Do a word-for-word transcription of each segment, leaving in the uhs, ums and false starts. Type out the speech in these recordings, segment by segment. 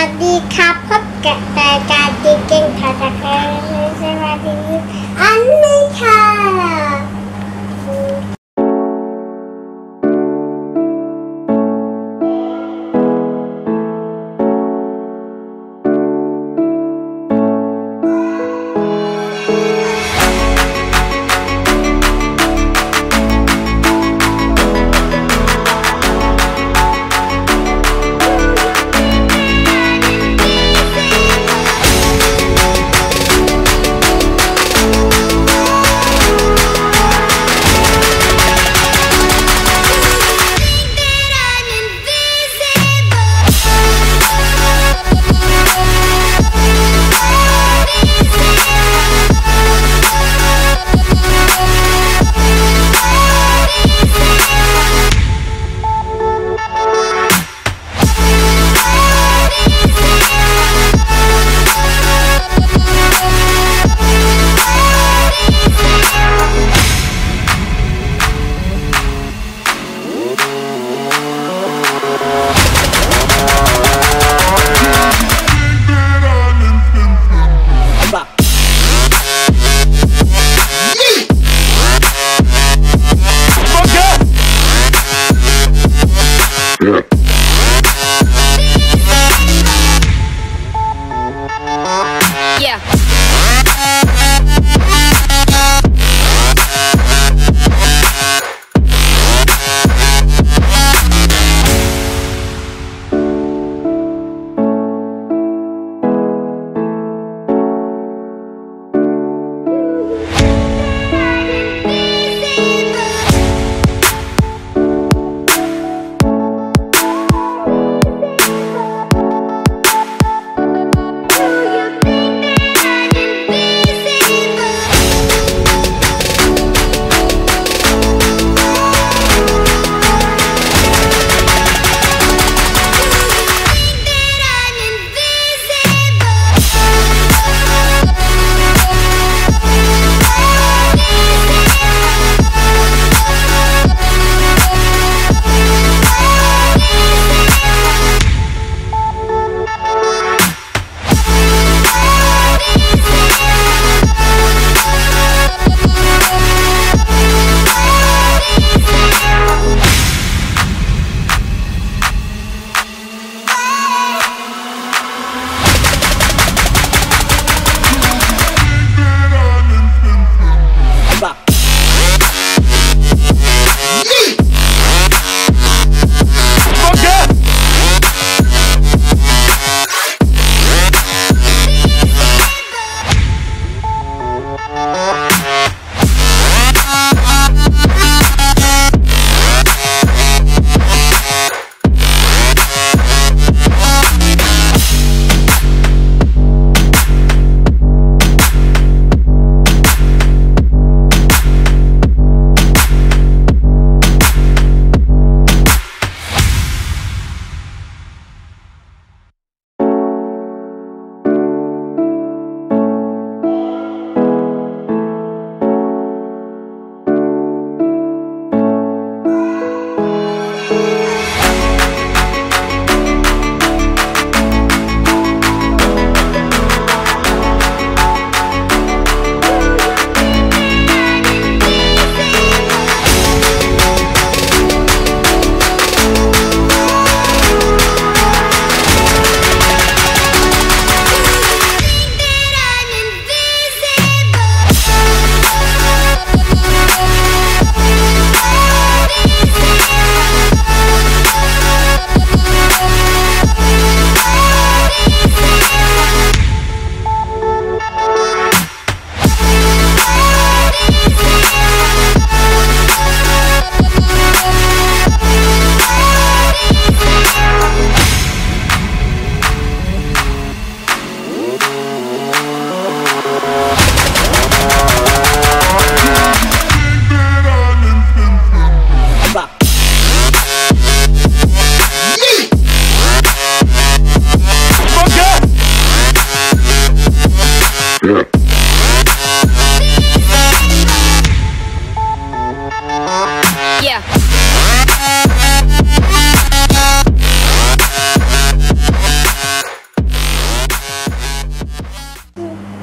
วัสดีครับพบกับรายการดีเก่งภาษาไทยสวัสดีอันนี้ค่ะ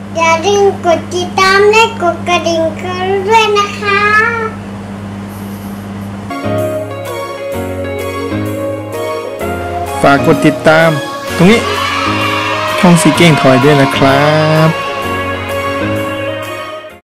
อย่าลืมกดติดตามและกดกระดิ่งกันด้วยนะคะฝากกดติดตามตรงนี้ช่องซีเก้งทอยด้วยนะครับ